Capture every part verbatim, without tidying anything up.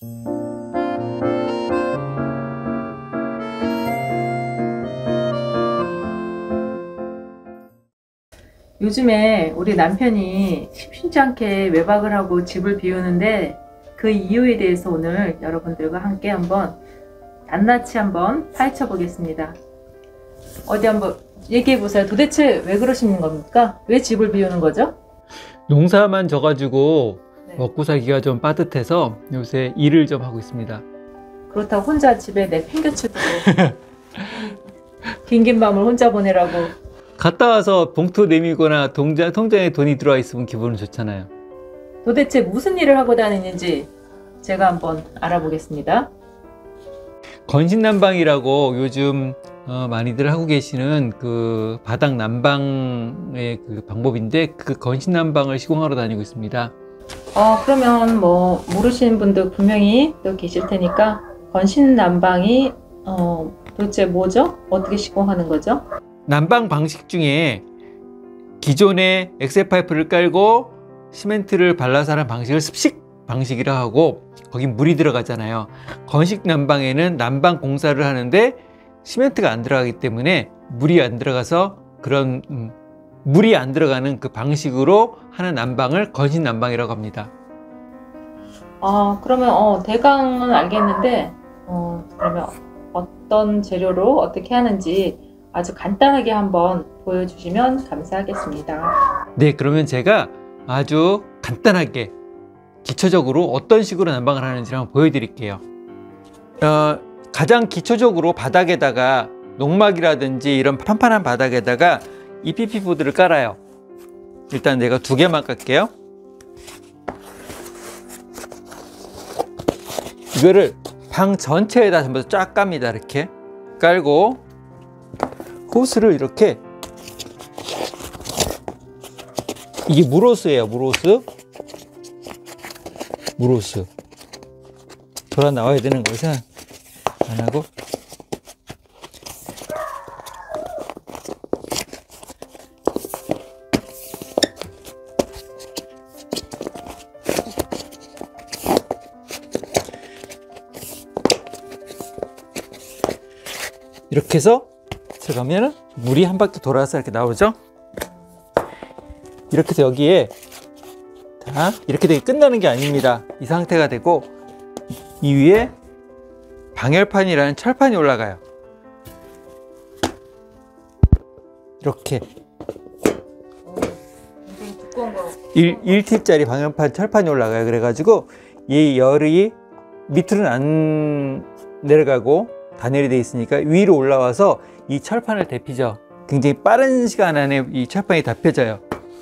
요즘에 우리 남편이 심심치 않게 외박을 하고 집을 비우는데 그 이유에 대해서 오늘 여러분들과 함께 한번 낱낱이 한번 파헤쳐 보겠습니다. 어디 한번 얘기해 보세요. 도대체 왜 그러시는 겁니까? 왜 집을 비우는 거죠? 농사만 져가지고 네. 먹고 살기가 좀 빠듯해서 요새 일을 좀 하고 있습니다. 그렇다고 혼자 집에 내팽개치고 긴긴 밤을 혼자 보내라고. 갔다 와서 봉투 내밀거나 통장, 통장에 돈이 들어와 있으면 기분은 좋잖아요. 도대체 무슨 일을 하고 다니는지 제가 한번 알아보겠습니다. 건신난방이라고 요즘 어, 많이들 하고 계시는 그 바닥 난방의 그 방법인데, 그 건신난방을 시공하러 다니고 있습니다. 어, 그러면 뭐 모르시는 분도 분명히 또 계실 테니까 건신난방이 어, 도대체 뭐죠? 어떻게 시공하는 거죠? 난방 방식 중에 기존에 엑셀 파이프를 깔고 시멘트를 발라서 하는 방식을 습식 방식이라 하고, 거기 물이 들어가잖아요. 건식 난방에는 난방 공사를 하는데 시멘트가 안 들어가기 때문에 물이 안 들어가서 그런 음, 물이 안 들어가는 그 방식으로 하는 난방을 건식 난방이라고 합니다. 아, 그러면 어, 대강은 알겠는데 어, 그러면 어떤 재료로 어떻게 하는지 아주 간단하게 한번 보여주시면 감사하겠습니다. 네, 그러면 제가 아주 간단하게 기초적으로 어떤 식으로 난방을 하는지 한번 보여드릴게요. 어, 가장 기초적으로 바닥에다가 농막이라든지 이런 판판한 바닥에다가 이 피피 보드를 깔아요. 일단 내가 두 개만 깔게요. 이거를 방 전체에다 전부 쫙 깝니다. 이렇게 깔고 호스를 이렇게, 이게 물호스예요. 물호스 물호스 돌아 나와야 되는 것은 안 하고, 이렇게 해서 들어가면은 물이 한 바퀴 돌아서 이렇게 나오죠. 이렇게 해서 여기에 다 이렇게 되게 끝나는 게 아닙니다. 이 상태가 되고 이 위에 방열판이라는 철판이 올라가요. 이렇게 굉장히 두꺼운 거. 일 팁짜리 방열판 철판이 올라가요. 그래가지고 이 열이 밑으로는 안 내려가고 단열이 되어 있으니까 위로 올라와서 이 철판을 데피죠. 굉장히 빠른 시간 안에 이 철판이 다 펴져요.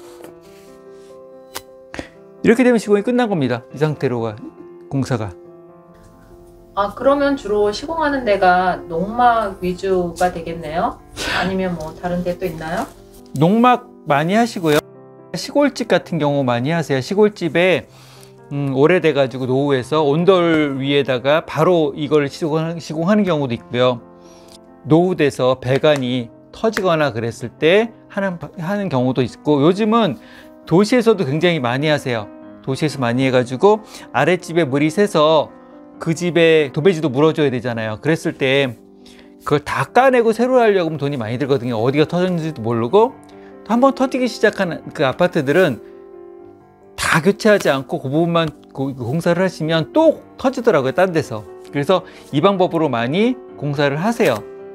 이렇게 되면 시공이 끝난 겁니다. 이 상태로가 공사가. 아, 그러면 주로 시공하는 데가 농막 위주가 되겠네요? 아니면 뭐 다른 데 또 있나요? 농막 많이 하시고요. 시골집 같은 경우 많이 하세요. 시골집에 음, 오래돼 가지고 노후해서 온돌 위에다가 바로 이걸 시공하는, 시공하는 경우도 있고요. 노후돼서 배관이 터지거나 그랬을 때 하는, 하는 경우도 있고, 요즘은 도시에서도 굉장히 많이 하세요. 도시에서 많이 해가지고 아랫집에 물이 새서 그 집에 도배지도 물어줘야 되잖아요. 그랬을 때 그걸 다 까내고 새로 하려고 하면 돈이 많이 들거든요. 어디가 터졌는지도 모르고. 한번 터지기 시작한 그 아파트들은 다 교체하지 않고 그 부분만 공사를 하시면 또 터지더라고요, 딴 데서. 그래서 이 방법으로 많이 공사를 하세요.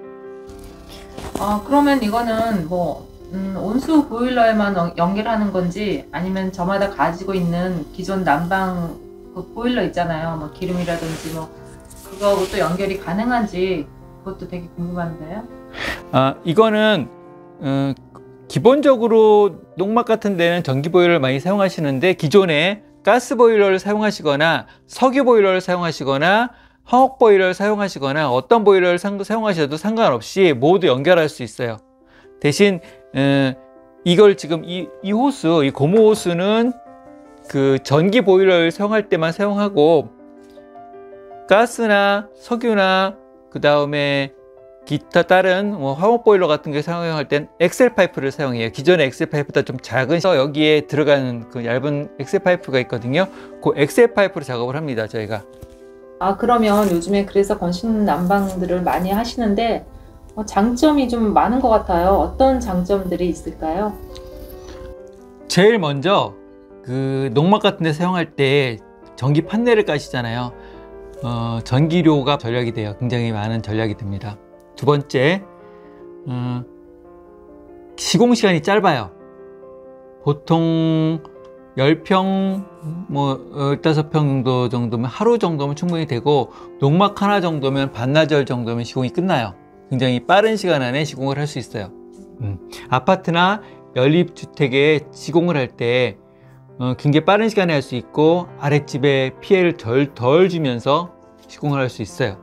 아, 그러면 이거는 뭐 음, 온수 보일러에만 연결하는 건지, 아니면 저마다 가지고 있는 기존 난방 그 보일러 있잖아요. 뭐 기름이라든지 뭐 그거하고 또 연결이 가능한지 그것도 되게 궁금한데요. 아, 이거는 어, 기본적으로 농막 같은 데는 전기 보일러를 많이 사용하시는데, 기존에 가스 보일러를 사용하시거나 석유 보일러를 사용하시거나 화학 보일러를 사용하시거나 어떤 보일러를 사용하셔도 상관없이 모두 연결할 수 있어요. 대신 어, 이걸 지금 이, 이 호스, 이 고무 호스는 그 전기 보일러를 사용할 때만 사용하고, 가스나 석유나 그 다음에 기타 다른 뭐 화목 보일러 같은 게 사용할 땐 엑셀 파이프를 사용해요. 기존의 엑셀 파이프보다 좀 작은, 여기에 들어가는 그 얇은 엑셀 파이프가 있거든요. 그 엑셀 파이프로 작업을 합니다, 저희가. 아, 그러면 요즘에 그래서 건식 난방들을 많이 하시는데 어, 장점이 좀 많은 것 같아요. 어떤 장점들이 있을까요? 제일 먼저 그 농막 같은 데 사용할 때 전기 판넬을 까시잖아요. 어, 전기료가 절약이 돼요. 굉장히 많은 절약이 됩니다. 두 번째, 어, 시공 시간이 짧아요. 보통 십 평, 뭐 십오 평 정도 정도면 하루 정도면 충분히 되고, 농막 하나 정도면 반나절 정도면 시공이 끝나요. 굉장히 빠른 시간 안에 시공을 할 수 있어요. 음, 아파트나 연립주택에 시공을 할 때 어, 굉장히 빠른 시간에 할 수 있고, 아랫집에 피해를 덜, 덜 주면서 시공을 할 수 있어요.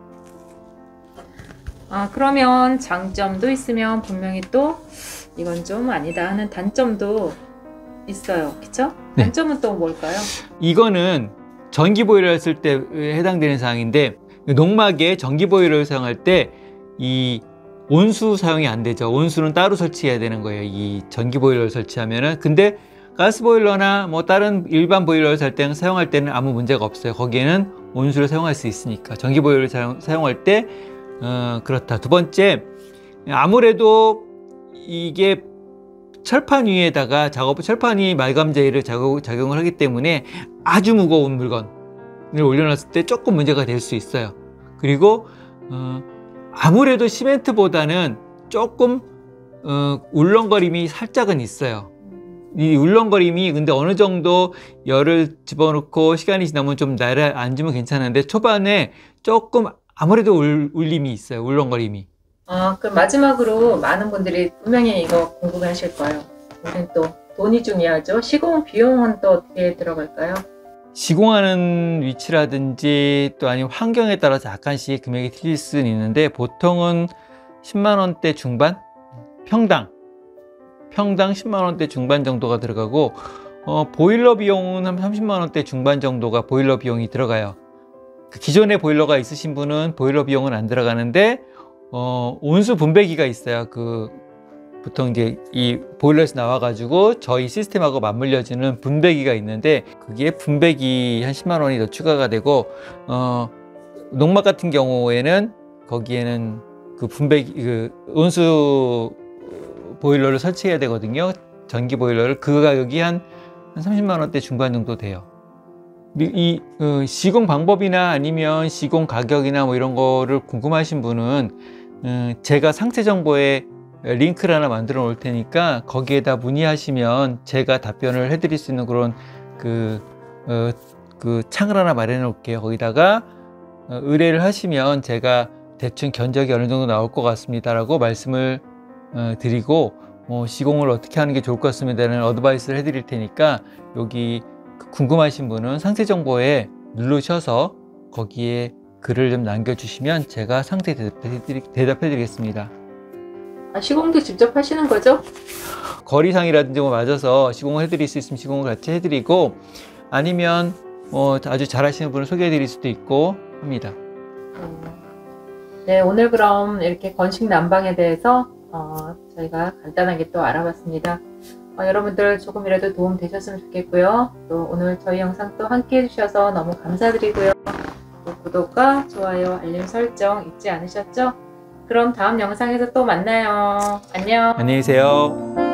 아, 그러면 장점도 있으면 분명히 또 이건 좀 아니다 하는 단점도 있어요. 그쵸? 네. 단점은 또 뭘까요? 이거는 전기 보일러를 쓸 때 해당되는 사항인데, 농막에 전기 보일러를 사용할 때 이 온수 사용이 안 되죠. 온수는 따로 설치해야 되는 거예요. 이 전기 보일러를 설치하면은. 근데 가스 보일러나 뭐 다른 일반 보일러를 살 때는 사용할 때는 아무 문제가 없어요. 거기에는 온수를 사용할 수 있으니까. 전기 보일러를 사용, 사용할 때 어, 그렇다. 두 번째, 아무래도 이게 철판 위에다가 작업, 철판 위 말감 제일을 작업, 작용을 하기 때문에 아주 무거운 물건을 올려놨을 때 조금 문제가 될 수 있어요. 그리고 어, 아무래도 시멘트보다는 조금 어, 울렁거림이 살짝은 있어요. 이 울렁거림이 근데 어느 정도 열을 집어넣고 시간이 지나면 좀 내려앉으면 괜찮은데, 초반에 조금 아무래도 울, 울림이 있어요. 울렁거림이. 아, 그럼 마지막으로 많은 분들이 분명히 이거 궁금해 하실 거예요. 우린 또 돈이 중요하죠. 시공 비용은 또 어떻게 들어갈까요? 시공하는 위치라든지 또 아니면 환경에 따라서 약간씩 금액이 틀릴 수는 있는데, 보통은 십만 원대 중반? 평당 평당 십만 원대 중반 정도가 들어가고, 어, 보일러 비용은 한 삼십만 원대 중반 정도가 보일러 비용이 들어가요. 그 기존에 보일러가 있으신 분은 보일러 비용은 안 들어가는데, 어, 온수 분배기가 있어요. 그 보통 이제 이 보일러에서 나와가지고 저희 시스템하고 맞물려지는 분배기가 있는데, 그게 분배기 한 십만 원이 더 추가가 되고, 어, 농막 같은 경우에는 거기에는 그 분배기, 그 온수 보일러를 설치해야 되거든요. 전기 보일러를. 그 가격이 한, 한 삼십만 원대 중반 정도 돼요. 이 어, 시공 방법이나 아니면 시공 가격이나 뭐 이런 거를 궁금하신 분은 음, 제가 상세 정보에 링크를 하나 만들어 놓을 테니까 거기에다 문의하시면 제가 답변을 해드릴 수 있는 그런 그, 어, 그 창을 하나 마련해 놓을게요. 거기다가 어, 의뢰를 하시면 제가 대충 견적이 어느 정도 나올 것 같습니다 라고 말씀을 어, 드리고, 어, 시공을 어떻게 하는 게 좋을 것 같습니다는 어드바이스를 해드릴 테니까, 여기 궁금하신 분은 상세 정보에 누르셔서 거기에 글을 좀 남겨주시면 제가 상세 대답해 드리겠습니다. 아, 시공도 직접 하시는 거죠? 거리상이라든지 뭐 맞아서 시공을 해드릴 수 있으면 시공을 같이 해드리고, 아니면 뭐 아주 잘하시는 분을 소개해 드릴 수도 있고 합니다. 네, 오늘 그럼 이렇게 건식 난방에 대해서 어, 저희가 간단하게 또 알아봤습니다. 어, 여러분들 조금이라도 도움 되셨으면 좋겠고요. 또 오늘 저희 영상 또 함께 해주셔서 너무 감사드리고요. 또 구독과 좋아요, 알림 설정 잊지 않으셨죠? 그럼 다음 영상에서 또 만나요. 안녕. 안녕히 계세요.